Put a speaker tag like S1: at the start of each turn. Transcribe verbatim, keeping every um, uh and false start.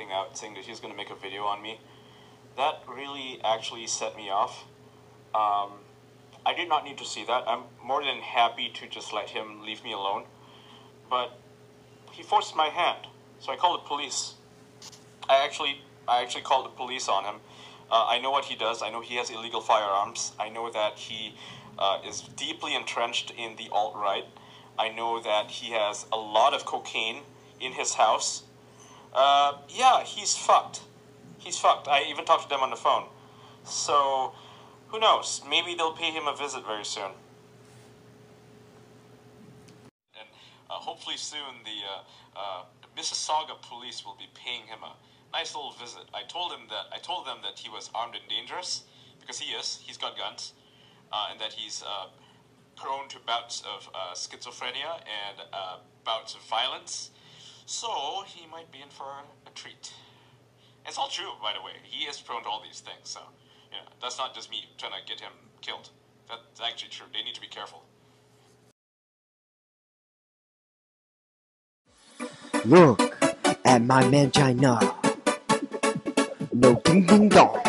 S1: tweeting out saying that he's going to make a video on me. That really actually set me off. Um, I did not need to see that. I'm more than happy to just let him leave me alone. But he forced my hand, so I called the police. I actually, I actually called the police on him. Uh, I know what he does. I know he has illegal firearms. I know that he uh, is deeply entrenched in the alt-right. I know that he has a lot of cocaine in his house. Uh, yeah, he's fucked. He's fucked. I even talked to them on the phone. So, who knows? Maybe they'll pay him a visit very soon. And uh, hopefully soon the uh, uh, Mississauga police will be paying him a nice little visit. I told him that I told them that he was armed and dangerous, because he is. He's got guns, uh, and that he's uh, prone to bouts of uh, schizophrenia and uh, bouts of violence. So he might be in for a treat. It's all true, by the way. He is prone to all these things. So, yeah, that's not just me trying to get him killed. That's actually true. They need to be careful.
S2: Look at my Mangina. No ding ding dong.